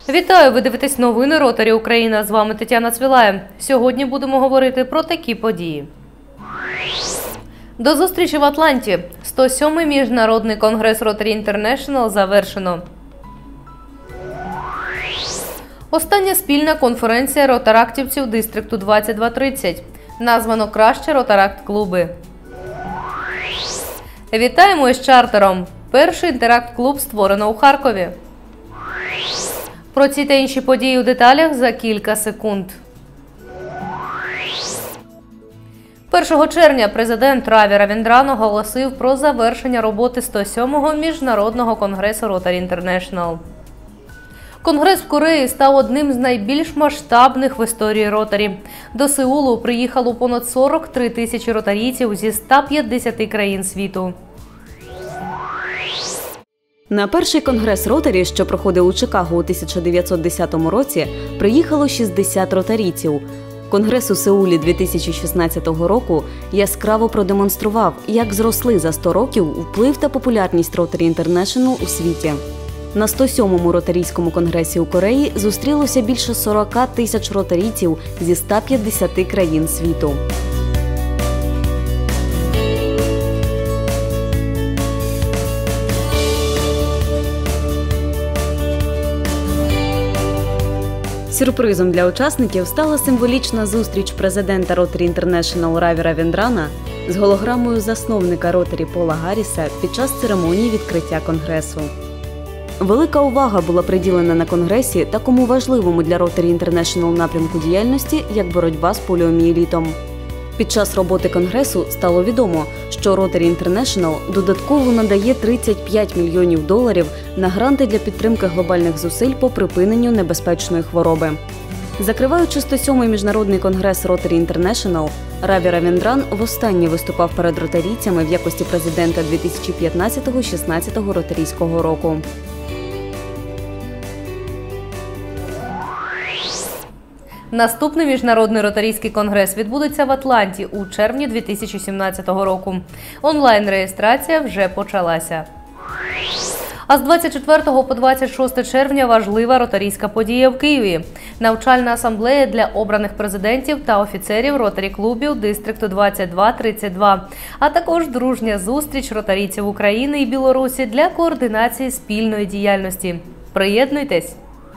Вітаю! Ви дивитесь новини Ротарі Україна. З вами Тетяна Цвілаєв. Сьогодні будемо говорити про такі події. До зустрічі в Атланті. 107-й міжнародний конгрес Ротарі Інтернешнл завершено. Остання спільна конференція ротарактівців Дистрікту 2230. Названо «Краще ротаракт-клуби». Вітаємо із чартером. Перший інтеракт-клуб створено у Харкові. Про ці та інші події у деталях за кілька секунд. 1 червня президент Раві Равіндран оголосив про завершення роботи 107-го міжнародного конгресу Ротарі Інтернешнл. Конгрес в Кореї став одним з найбільш масштабних в історії Ротарі. До Сеулу приїхало понад 43 тисячі ротарійців зі 150 країн світу. На перший конгрес Ротарі, що проходив у Чикаго у 1910 році, приїхало 60 ротарійців. Конгрес у Сеулі 2016 року яскраво продемонстрував, як зросли за 100 років вплив та популярність Ротарі Інтернешнл у світі. На 107-му ротарійському конгресі у Кореї зустрілося більше 40 тисяч ротарійців зі 150 країн світу. Сюрпризом для учасників стала символічна зустріч президента Ротарі Інтернешнл Раві Равіндрана з голограмою засновника Ротарі Пола Гарріса під час церемонії відкриття конгресу. Велика увага була приділена на конгресі такому важливому для Ротарі Інтернешнл напрямку діяльності, як боротьба з поліомієлітом. Під час роботи конгресу стало відомо, що Ротарі Інтернешнл додатково надає $35 мільйонів на гранти для підтримки глобальних зусиль по припиненню небезпечної хвороби. Закриваючи 107-й міжнародний конгрес Ротарі Інтернешнл, Раві Равіндран востаннє виступав перед ротарійцями в якості президента 2015-16 ротарійського року. Наступний міжнародний ротарійський конгрес відбудеться в Атланті у червні 2017 року. Онлайн-реєстрація вже почалася. А з 24 по 26 червня важлива ротарійська подія в Києві. Навчальна асамблея для обраних президентів та офіцерів ротарі-клубів Дистрікту 2232, а також дружня зустріч ротарійців України і Білорусі для координації спільної діяльності. Приєднуйтесь!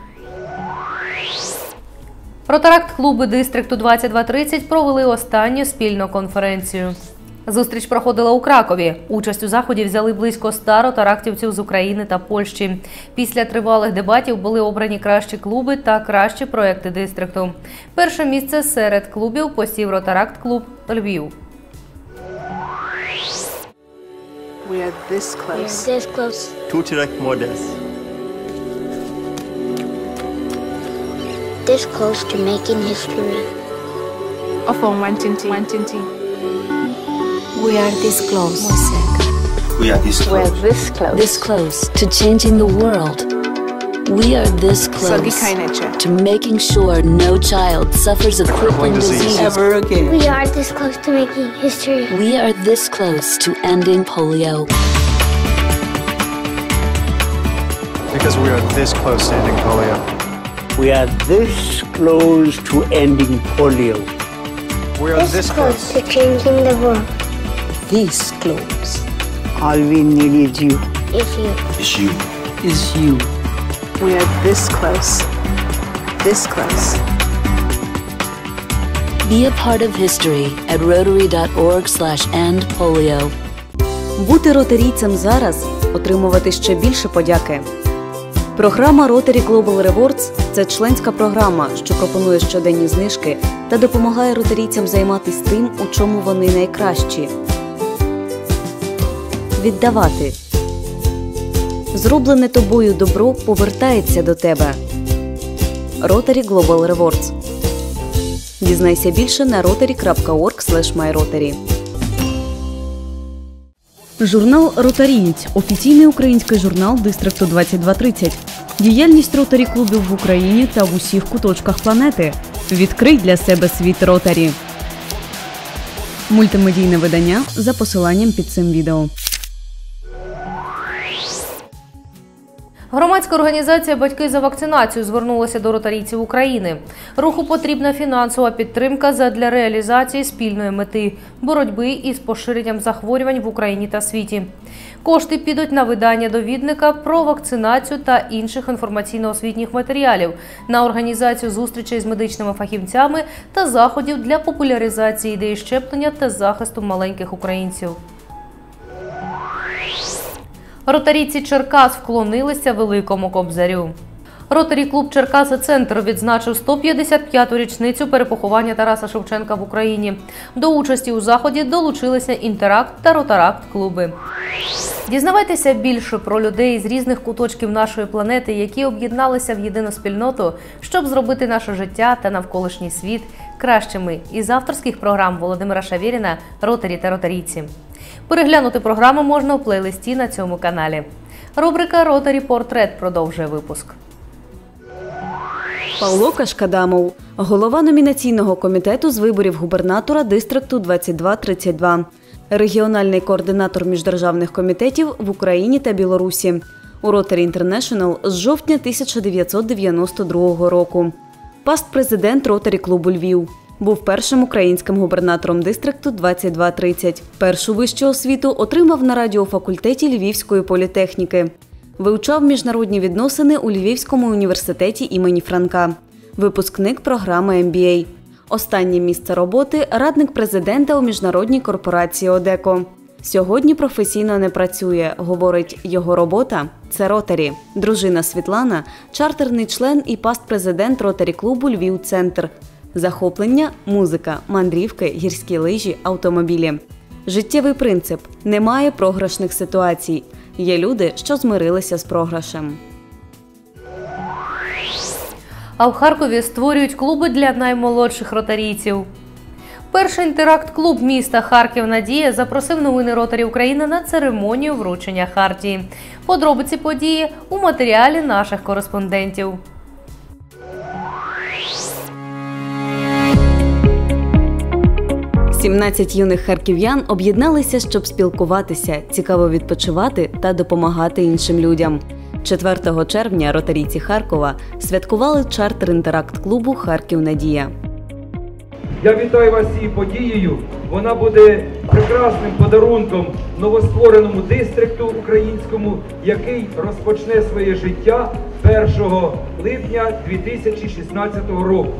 Ротаракт-клуби Дистрікту 2230 провели останню спільну конференцію. Зустріч проходила у Кракові. Участь у заході взяли близько 100 ротарактівців з України та Польщі. Після тривалих дебатів були обрані кращі клуби та кращі проекти дистрикту. Перше місце серед клубів посів Ротаракт-клуб Львів. We are this close. To direct models. This close to making history. We are this close. We are this close. This close to changing the world. We are this close to making sure no child suffers a crippling disease ever again. We are this close to making history. We are this close to ending polio. Because we are this close to ending polio. We are this close to ending polio. We are this close to changing the world. This close. All we need is you. Is you. It's you. Is you. We are this close. This close. Be a part of history at rotary.org/endpolio. Бути ротарійцем зараз – отримувати ще більше подяки. Програма Rotary Global Rewards – це членська програма, що пропонує щоденні знижки та допомагає ротарійцям займатися тим, у чому вони найкращі. Віддавати. Зроблене тобою добро повертається до тебе. Rotary Global Rewards. Дізнайся більше на rotary.org/myrotary. Журнал «Ротарієць» – офіційний український журнал Дистрікту 2230. Діяльність ротарі-клубів в Україні та в усіх куточках планети. Відкрий для себе світ Ротарі. Мультимедійне видання за посиланням під цим відео. Громадська організація «Батьки за вакцинацію» звернулася до ротарійців України. Руху потрібна фінансова підтримка задля реалізації спільної мети – боротьби із поширенням захворювань в Україні та світі. Кошти підуть на видання довідника про вакцинацію та інших інформаційно-освітніх матеріалів, на організацію зустрічей з медичними фахівцями та заходів для популяризації ідеї щеплення та захисту маленьких українців. Ротарійці Черкас вклонилися Великому Кобзарю. Ротарі-клуб «Черкаси-Центр» відзначив 155-ту річницю перепоховання Тараса Шевченка в Україні. До участі у заході долучилися «Інтеракт» та «Ротаракт-клуби». Дізнавайтеся більше про людей з різних куточків нашої планети, які об'єдналися в єдину спільноту, щоб зробити наше життя та навколишній світ кращими. Із авторських програм Володимира Шавєріна «Ротарі та ротарійці». Переглянути програму можна у плейлисті на цьому каналі. Рубрика «Ротарі Портрет» продовжує випуск. Павло Кашкадамов, голова номінаційного комітету з виборів губернатора дистрикту 2232, регіональний координатор міждержавних комітетів в Україні та Білорусі. У Rotary International з жовтня 1992 року. Паст-президент Ротарі-клубу Львів. Був першим українським губернатором дистрикту 2230. Першу вищу освіту отримав на радіофакультеті Львівської політехніки. Вивчав міжнародні відносини у Львівському університеті імені Франка. Випускник програми MBA. Останнє місце роботи – радник президента у міжнародній корпорації «Одеко». Сьогодні професійно не працює, говорить, його робота – це Ротарі. Дружина Світлана – чартерний член і паст-президент Ротарі-клубу Львів-Центр. Захоплення – музика, мандрівки, гірські лижі, автомобілі. Життєвий принцип – немає програшних ситуацій. Є люди, що змирилися з програшем. А в Харкові створюють клуби для наймолодших ротарійців. Перший інтеракт-клуб міста Харків-Надія запросив новини Ротарі України на церемонію вручення хартії. Подробиці події у матеріалі наших кореспондентів. – 17 юних харків'ян об'єдналися, щоб спілкуватися, цікаво відпочивати та допомагати іншим людям. 4 червня ротарійці Харкова святкували чартер інтеракт-клубу «Харків-Надія». Я вітаю вас з цією подією. Вона буде прекрасним подарунком новоствореному дистрикту українському, який розпочне своє життя 1 липня 2016 року.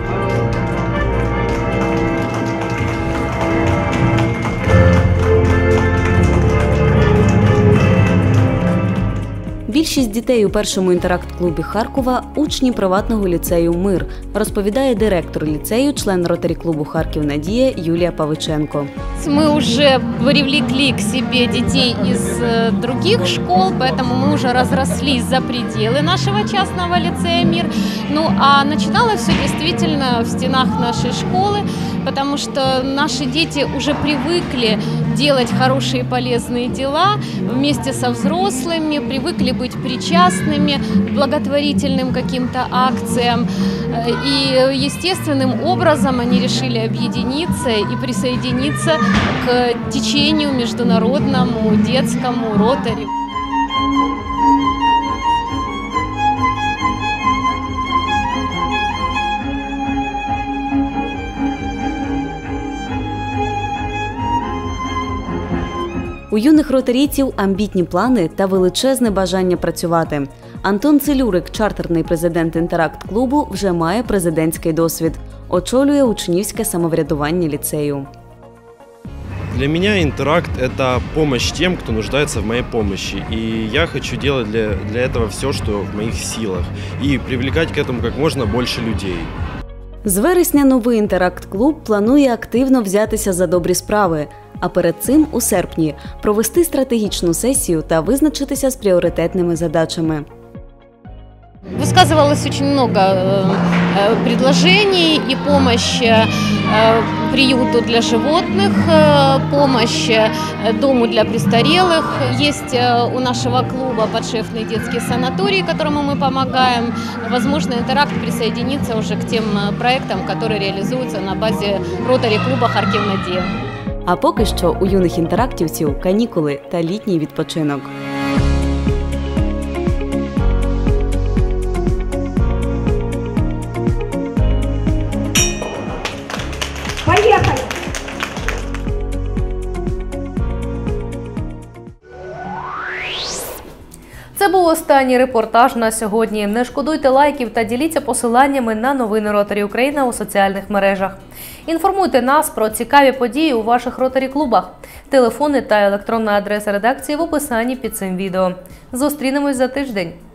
Більшість дітей у першому інтеракт-клубі Харкова – учні приватного ліцею «Мир», розповідає директор ліцею, член Ротарі-клубу «Харків-Надія» Юлія Павиченко. Мы уже привлекли к себе детей из других школ, поэтому мы уже разрослись за пределы нашего частного лицея «Мир». Ну а начиналось все действительно в стенах нашей школы, потому что наши дети уже привыкли делать хорошие и полезные дела вместе со взрослыми, привыкли быть причастными к благотворительным каким-то акциям. И естественным образом они решили объединиться и присоединиться к течению международному детскому Ротари. У юних ротарійців амбітні плани та величезне бажання працювати. Антон Целюрик, чартерний президент інтеракт-клубу, вже має президентський досвід. Очолює учнівське самоврядування ліцею. Для меня интеракт – это помощь тем, кто нуждается в моей помощи. И я хочу делать для этого все, что в моих силах. И привлекать к этому как можно больше людей. З вересня новий інтеракт-клуб планує активно взятися за добрі справи. А перед цим у серпні провести стратегічну сесію та визначитися з пріоритетними задачами. Высказывалось очень много предложений и помощь приюту для животных, помощь дому для престарелых. Есть у нашего клуба подшефный детский санаторий, которому мы помогаем. Возможно, интеракт присоединится уже к тем проектам, которые реализуются на базе Ротари-клуба «Харків-Надія». А поки що у юних інтерактівців канікули та літній відпочинок. останній репортаж на сьогодні. Не шкодуйте лайків та діліться посиланнями на новини Ротарі Україна у соціальних мережах. Інформуйте нас про цікаві події у ваших Ротарі-клубах. Телефони та електронна адреса редакції в описанні під цим відео. Зустрінемось за тиждень.